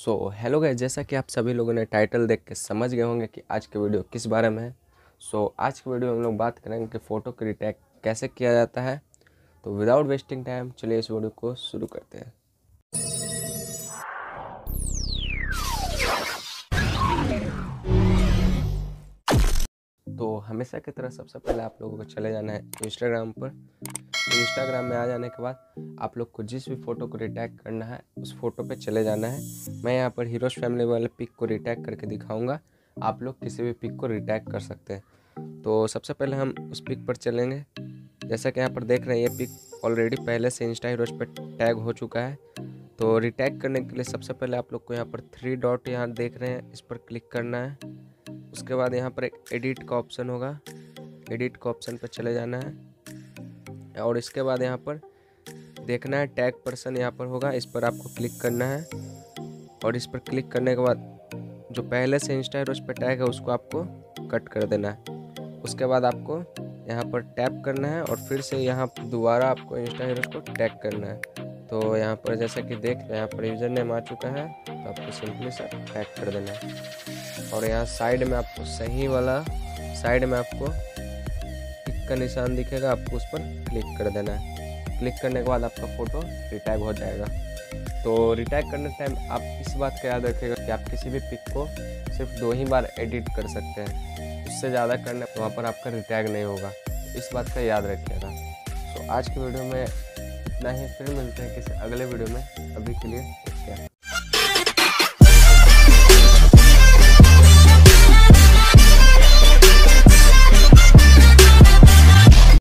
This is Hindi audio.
हेलो गाइस, जैसा कि आप सभी लोगों ने टाइटल देख के समझ गए होंगे कि आज की वीडियो किस बारे में है। आज की वीडियो में हम लोग बात करेंगे कि फ़ोटो की रिटैग कैसे किया जाता है। तो विदाउट वेस्टिंग टाइम चलिए इस वीडियो को शुरू करते हैं। तो हमेशा की तरह सबसे पहले आप लोगों को चले जाना है इंस्टाग्राम पर। इंस्टाग्राम में आ जाने के बाद आप लोग को जिस भी फ़ोटो को रिटैग करना है उस फोटो पे चले जाना है। मैं यहाँ पर हीरोज फैमिली वाले पिक को रिटैग करके दिखाऊंगा। आप लोग किसी भी पिक को रिटैग कर सकते हैं। तो सबसे पहले हम उस पिक पर चलेंगे। जैसा कि यहाँ पर देख रहे हैं, ये पिक ऑलरेडी पहले से इंस्टा हीरोज पर टैग हो चुका है। तो रिटैग करने के लिए सबसे पहले आप लोग को यहाँ पर 3 डॉट यहाँ देख रहे हैं, इस पर क्लिक करना है। उसके बाद यहाँ पर एक एडिट का ऑप्शन होगा, एडिट का ऑप्शन पर चले जाना है। और इसके बाद यहाँ पर देखना है टैग पर्सन यहाँ पर होगा, इस पर आपको क्लिक करना है। और इस पर क्लिक करने के बाद जो पहले से इंस्टा हीरोज पे टैग है उसको आपको कट कर देना है। उसके बाद आपको यहाँ पर टैप करना है और फिर से यहाँ दोबारा आपको इंस्टा हीरोज को टैग करना है। तो यहाँ पर जैसा कि देख रहे हैं, यहाँ पर यूजर नेम आ चुका है, तो आपको सिंपली सा टैग कर देना है। और यहाँ साइड में आपको सही वाला साइड में आपको टिक का निशान दिखेगा, आपको उस पर क्लिक कर देना है। क्लिक करने के बाद आपका फ़ोटो रिटैग हो जाएगा। तो रिटैग करने टाइम आप इस बात का याद रखिएगा कि आप किसी भी पिक को सिर्फ 2 ही बार एडिट कर सकते हैं, उससे ज़्यादा करने वहाँ पर आपका रिटैग नहीं होगा। इस बात का याद रखिएगा। आज की वीडियो में इतना ही, फिर मिलते हैं किसी अगले वीडियो में। अभी के लिए